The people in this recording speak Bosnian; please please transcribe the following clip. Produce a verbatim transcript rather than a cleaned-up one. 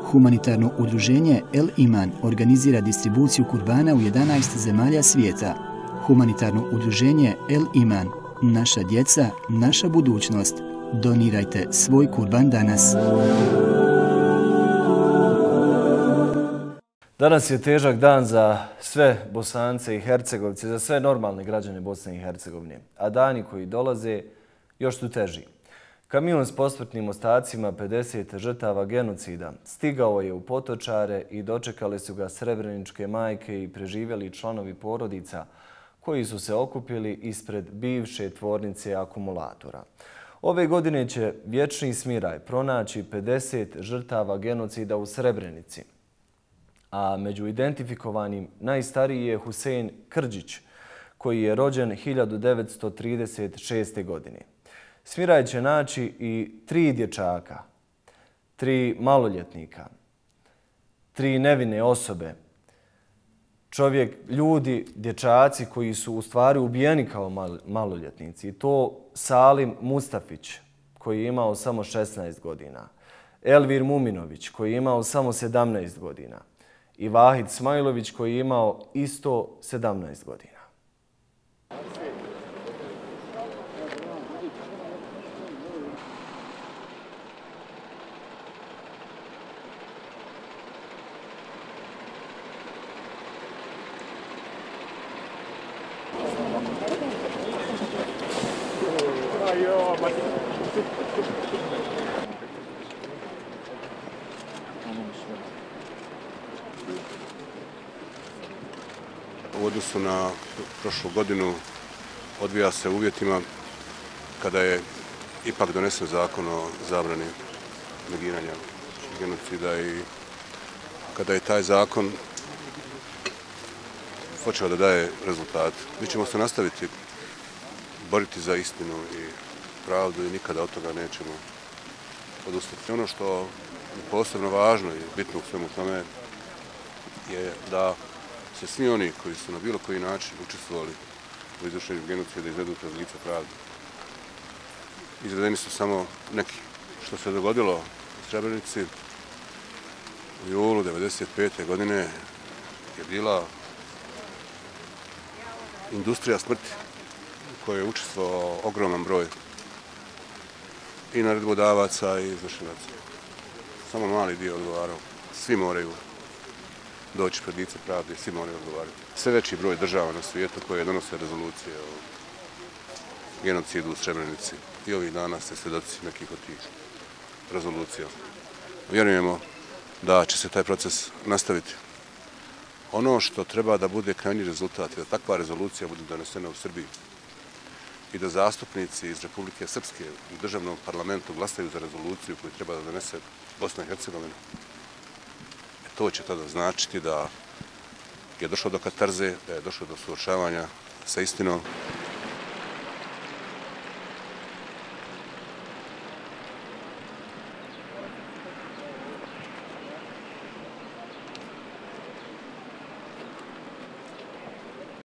Humanitarno udruženje El Iman organizira distribuciju kurbana u jedanaest zemalja svijeta. Humanitarno udruženje El Iman, naša djeca, naša budućnost. Donirajte svoj kurban danas. Danas je težak dan za sve Bosance i Hercegovce, za sve normalne građane Bosne i Hercegovine, a dani koji dolaze još su teži. Kamion s posmrtnim ostacima pedeset žrtava genocida stigao je u Potočare i dočekale su ga srebreničke majke i preživjeli članovi porodica koji su se okupili ispred bivše tvornice akumulatora. Ove godine će vječni smiraj pronaći pedeset žrtava genocida u Srebrenici, a među identifikovanim najstariji je Husein Krđić, koji je rođen hiljadu devetsto trideset šeste. godine. Smiraj će naći i tri dječaka, tri maloljetnika, tri nevine osobe, čovjek, ljudi, dječaci koji su u stvari ubijeni kao maloljetnici. I to Salim Mustafić, koji je imao samo šesnaest godina, Elvir Muminović, koji je imao samo sedamnaest godina i Vahid Smajlović, koji je imao isto sedamnaest godina. U odnosu na prošlu godinu odvija se u uvjetima kada je ipak donesen zakon o zabrani negiranja genocida i kada je taj zakon počeo da daje rezultat. Mi ćemo se nastaviti boriti za istinu i pravdu i nikada od toga nećemo odustati. Ono što je posebno važno i bitno u svemu tome je da se svi oni koji su na bilo koji način učestvovali u izvršenju genocida izvedu pred lice pravde. Izvedeni su samo neki. Što se dogodilo u Srebrenici u julu devedeset pete. godine je bila industrija smrti u kojoj je učestvovao ogroman broj i naredbodavaca i izvršilaca. Samo mali dio odgovarao. Svi moraju doći pred lice pravde i svi moraju odgovarati. Sve veći broj država na svijetu koje donose rezolucije o genocidu u Srebrenici. I ovih dana ste svjedoci nekih od tih rezolucija. Vjerujemo da će se taj proces nastaviti. Ono što treba da bude krajnji rezultat je da takva rezolucija bude donesena u Srbiji i da zastupnici iz Republike Srpske u državnom parlamentu glasaju za rezoluciju koju treba da donese Bosna i Hercegovina. To će tada značiti da je došlo do katarze, da je došlo do suočavanja sa istinom